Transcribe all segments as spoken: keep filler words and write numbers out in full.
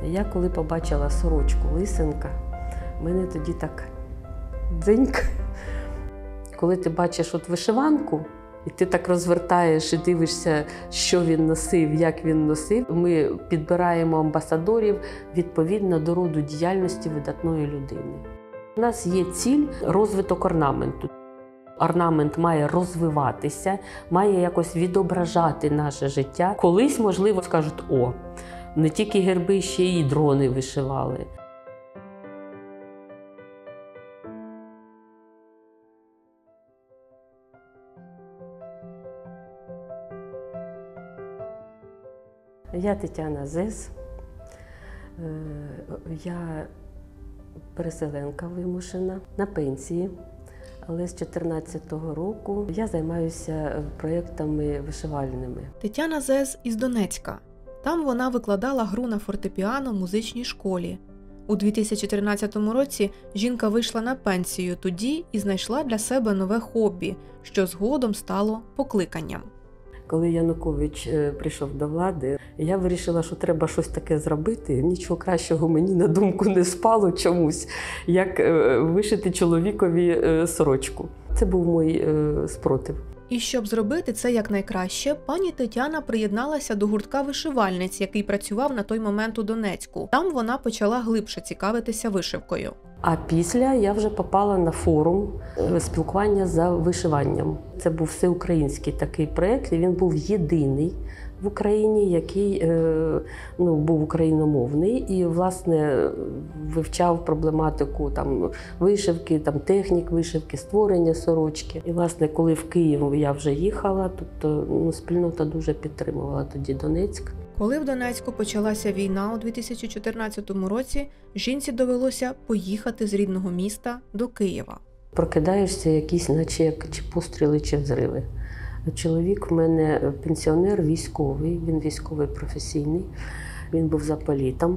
Я коли побачила сорочку лисенка, в мене тоді так дзеньк. Коли ти бачиш от вишиванку, і ти так розвертаєш і дивишся, що він носив, як він носив, ми підбираємо амбасадорів відповідно до роду діяльності видатної людини. У нас є ціль – розвиток орнаменту. Орнамент має розвиватися, має якось відображати наше життя. Колись, можливо, скажуть, о, не тільки герби, ще й дрони вишивали. Я Тетяна Зес, я переселенка вимушена, на пенсії, але з дві тисячі чотирнадцятого року я займаюся проєктами вишивальними. Тетяна Зес із Донецька. Там вона викладала гру на фортепіано в музичній школі. У дві тисячі тринадцятому році жінка вийшла на пенсію тоді і знайшла для себе нове хобі, що згодом стало покликанням. Коли Янукович прийшов до влади, я вирішила, що треба щось таке зробити. Нічого кращого мені на думку не спало чомусь, як вишити чоловікові сорочку. Це був мій спротив. І щоб зробити це якнайкраще, пані Тетяна приєдналася до гуртка вишивальниць, який працював на той момент у Донецьку. Там вона почала глибше цікавитися вишивкою. А після я вже попала на форум спілкування за вишиванням. Це був всеукраїнський такий проєкт, і він був єдиний в Україні, який ну, був україномовний і, власне, вивчав проблематику там, вишивки, там, технік вишивки, створення сорочки. І, власне, коли в Київ я вже їхала, тобто ну, спільнота дуже підтримувала тоді Донецьк. Коли в Донецьку почалася війна у дві тисячі чотирнадцятому році, жінці довелося поїхати з рідного міста до Києва. Прокидаєшся якісь, наче як чи постріли, чи взриви. Чоловік в мене пенсіонер, військовий, він військовий професійний, він був заполітом.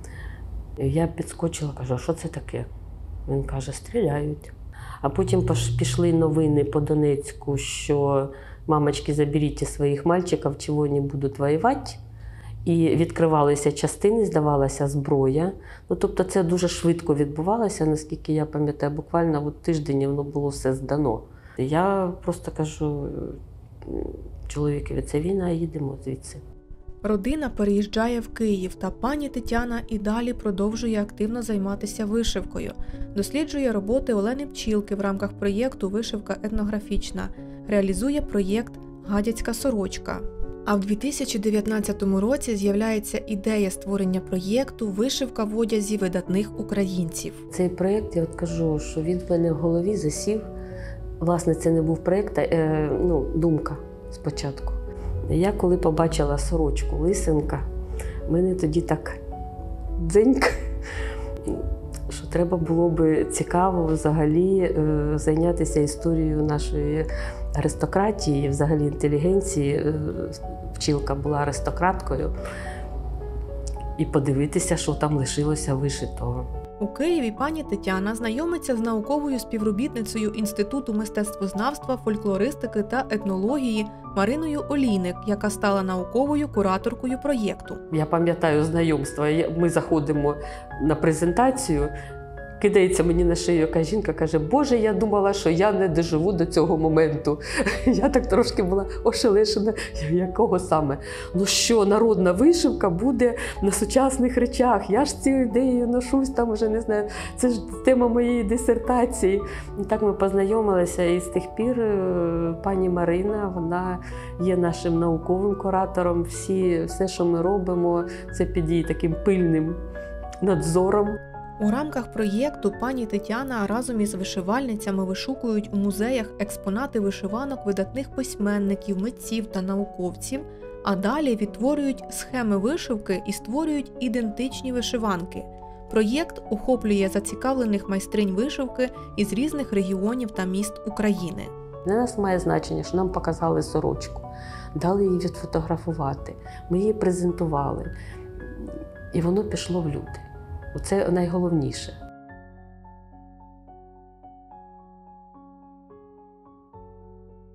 Я підскочила, кажу, що це таке? Він каже, стріляють. А потім пішли новини по Донецьку, що мамочки, заберіть своїх мальчиків, чи вони будуть воювати. І відкривалися частини, здавалася зброя. Ну, тобто це дуже швидко відбувалося, наскільки я пам'ятаю, буквально от тиждень воно було все здано. Я просто кажу чоловікові, це війна, їдемо звідси. Родина переїжджає в Київ, та пані Тетяна і далі продовжує активно займатися вишивкою. Досліджує роботи Олени Пчілки в рамках проєкту «Вишивка етнографічна», реалізує проєкт «Гадяцька сорочка». А в дві тисячі дев'ятнадцятому році з'являється ідея створення проєкту «Вишивка в одязі видатних українців». Цей проєкт, я от кажу, що він в мене в голові засів. Власне, це не був проєкт, а е, ну, думка спочатку. Я коли побачила сорочку лисенка, в мене тоді так дзеньк, що треба було би цікаво взагалі е, зайнятися історією нашої аристократії, взагалі інтелігенції. Пчілка була аристократкою. І подивитися, що там лишилося вишитого. У Києві пані Тетяна знайомиться з науковою співробітницею Інституту мистецтвознавства, фольклористики та етнології Мариною Олійник, яка стала науковою кураторкою проєкту. Я пам'ятаю знайомство. Ми заходимо на презентацію, кидається мені на шию яка жінка, каже, Боже, я думала, що я не доживу до цього моменту. Я так трошки була ошелешена, якого саме. Ну що, народна вишивка буде на сучасних речах. Я ж цією ідеєю ношусь, там вже не знаю, це ж тема моєї дисертації. І так ми познайомилися, і з тих пір пані Марина, вона є нашим науковим куратором. Всі, все, що ми робимо, це під її таким пильним надзором. У рамках проєкту пані Тетяна разом із вишивальницями вишукують у музеях експонати вишиванок видатних письменників, митців та науковців, а далі відтворюють схеми вишивки і створюють ідентичні вишиванки. Проєкт охоплює зацікавлених майстринь вишивки із різних регіонів та міст України. Для нас має значення, що нам показали сорочку, дали її відфотографувати, ми її презентували, і воно пішло в люди. Оце найголовніше.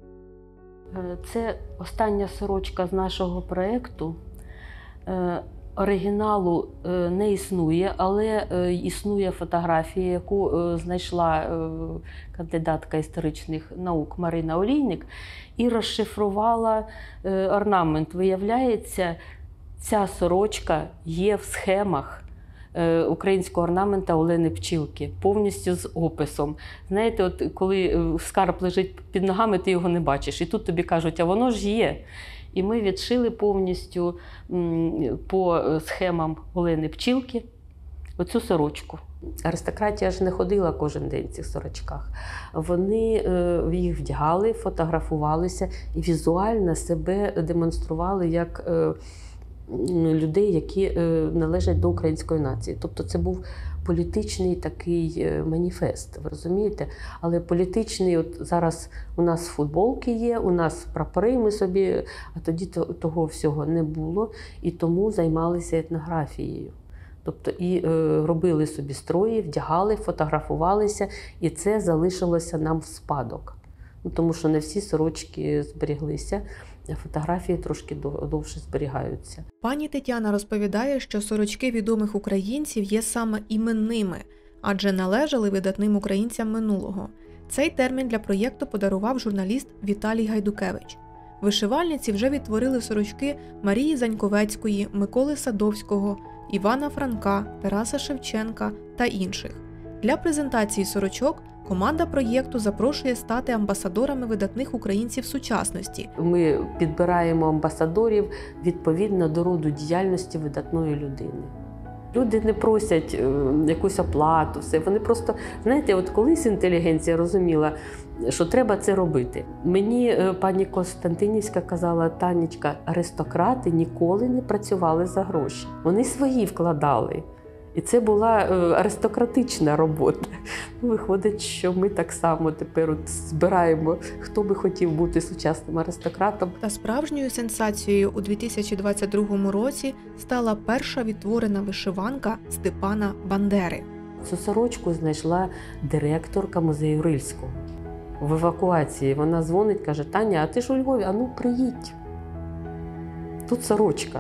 Це остання сорочка з нашого проєкту. Оригіналу не існує, але існує фотографія, яку знайшла кандидатка історичних наук Марина Олійник і розшифрувала орнамент. Виявляється, ця сорочка є в схемах українського орнамента Олени Пчілки, повністю з описом. Знаєте, от коли скарб лежить під ногами, ти його не бачиш. І тут тобі кажуть, а воно ж є. І ми відшили повністю по схемам Олени Пчілки оцю сорочку. Аристократія ж не ходила кожен день в цих сорочках. Вони їх вдягали, фотографувалися і візуально себе демонстрували як людей, які належать до української нації. Тобто це був політичний такий маніфест, ви розумієте? Але політичний, от зараз у нас футболки є, у нас прапори, ми собі, а тоді того всього не було, і тому займалися етнографією. Тобто і е, робили собі строї, вдягали, фотографувалися, і це залишилося нам в спадок. Ну, тому що не всі сорочки зберіглися, фотографії трошки довше зберігаються. Пані Тетяна розповідає, що сорочки відомих українців є саме іменними, адже належали видатним українцям минулого. Цей термін для проєкту подарував журналіст Віталій Гайдукевич. Вишивальниці вже відтворили сорочки Марії Заньковецької, Миколи Садовського, Івана Франка, Тараса Шевченка та інших. Для презентації сорочок команда проєкту запрошує стати амбасадорами видатних українців сучасності. Ми підбираємо амбасадорів відповідно до роду діяльності видатної людини. Люди не просять якусь оплату, все. Вони просто, знаєте, от колись інтелігенція розуміла, що треба це робити. Мені пані Костянтинівська казала, Танечка, аристократи ніколи не працювали за гроші. Вони свої вкладали. І це була аристократична робота. Виходить, що ми так само тепер от збираємо, хто би хотів бути сучасним аристократом. Та справжньою сенсацією у дві тисячі двадцять другому році стала перша відтворена вишиванка Степана Бандери. Цю сорочку знайшла директорка музею Рильського. В евакуації вона дзвонить, каже, Таня, а ти ж у Львові, а ну приїдь. Тут сорочка.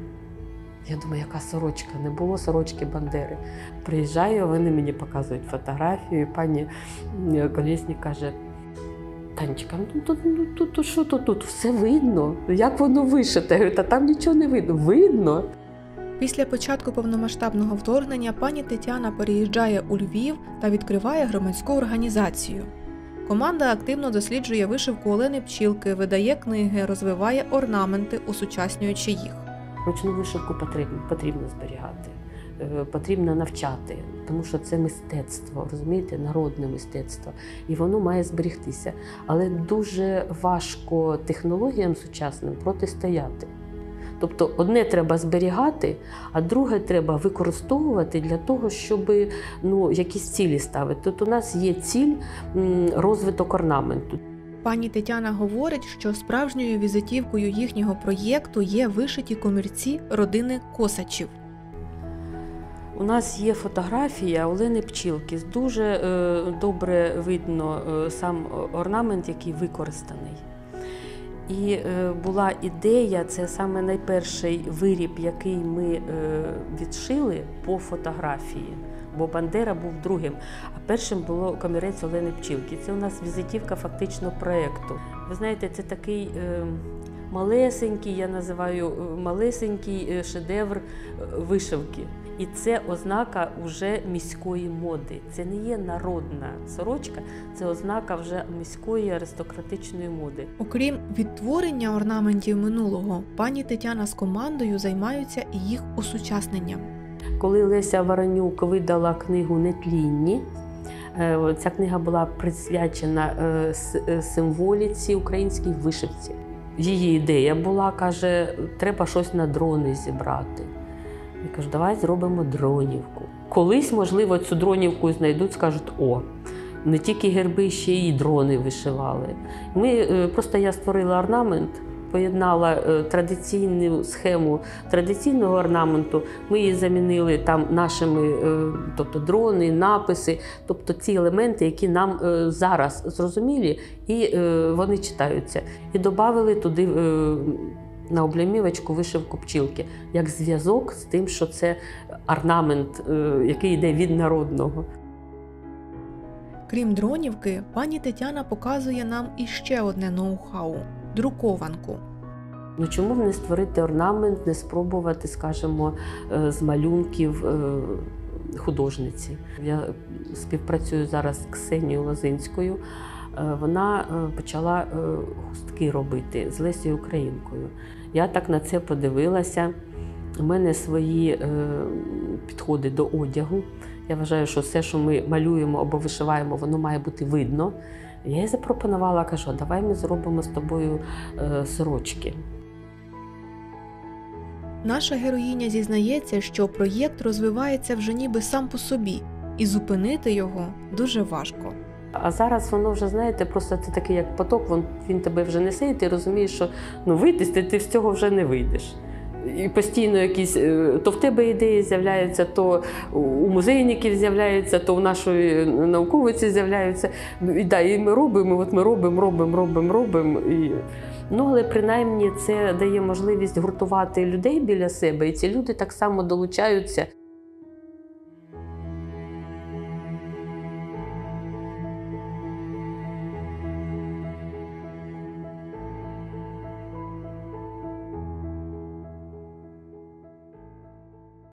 Я думаю, яка сорочка? Не було сорочки Бандери. Приїжджаю, вони мені показують фотографію, і пані Колєснік каже, Танечка, ну тут, ну, тут, тут, що тут, тут? Все видно. Як воно вишите? Я говорю, та там нічого не видно. Видно. Після початку повномасштабного вторгнення пані Тетяна переїжджає у Львів та відкриває громадську організацію. Команда активно досліджує вишивку Олени Пчілки, видає книги, розвиває орнаменти, осучаснюючи їх. Ручну вишивку потрібно, потрібно зберігати, потрібно навчати, тому що це мистецтво, розумієте, народне мистецтво, і воно має зберігтися. Але дуже важко технологіям сучасним протистояти. Тобто одне треба зберігати, а друге треба використовувати для того, щоб ну, якісь цілі ставити. Тут у нас є ціль розвиток орнаменту. Пані Тетяна говорить, що справжньою візитівкою їхнього проєкту є вишиті комірці родини Косачів. У нас є фотографія Олени Пчілки. Дуже е, добре видно е, сам орнамент, який використаний. І е, була ідея, це саме найперший виріб, який ми е, відшили по фотографії. Бо Бандера був другим, а першим було комірець Олени Пчілки. Це у нас візитівка фактично проєкту. Ви знаєте, це такий е, малесенький, я називаю малесенький шедевр вишивки. І це ознака вже міської моди. Це не є народна сорочка, це ознака вже міської аристократичної моди. Окрім відтворення орнаментів минулого, пані Тетяна з командою займаються і їх осучасненням. Коли Леся Воронюк видала книгу «Нетлінні», ця книга була присвячена символіці українській вишивці. Її ідея була, каже, треба щось на дрони зібрати. Я кажу, давай зробимо дронівку. Колись, можливо, цю дронівку знайдуть, скажуть, о, не тільки герби, ще й дрони вишивали. Ми, просто я створила орнамент, поєднала традиційну схему традиційного орнаменту, ми її замінили там нашими, тобто дрони, написи, тобто ці елементи, які нам зараз зрозумілі, і вони читаються. І додали туди на облямівочку вишивку пчілки, як зв'язок з тим, що це орнамент, який йде від народного. Крім дронівки, пані Тетяна показує нам іще одне ноу-хау – друкованку. Ну чому б не створити орнамент, не спробувати, скажімо, з малюнків художниці? Я співпрацюю зараз з Ксенією Лозинською. Вона почала хустки робити з Лесею Українкою. Я так на це подивилася. У мене свої підходи до одягу. Я вважаю, що все, що ми малюємо або вишиваємо, воно має бути видно. Я їй запропонувала, кажу, давай ми зробимо з тобою сорочки. Наша героїня зізнається, що проєкт розвивається вже ніби сам по собі, і зупинити його дуже важко. А зараз воно вже, знаєте, просто це такий як поток, він, він тебе вже несе, і ти розумієш, що ну, вийти, ти, ти з цього вже не вийдеш. І постійно якісь, то в тебе ідеї з'являються, то у музейників з'являються, то у нашої науковиці з'являються. І, да, і ми робимо, от ми робимо, робимо, робимо, робимо. І... Ну, але принаймні це дає можливість гуртувати людей біля себе, і ці люди так само долучаються.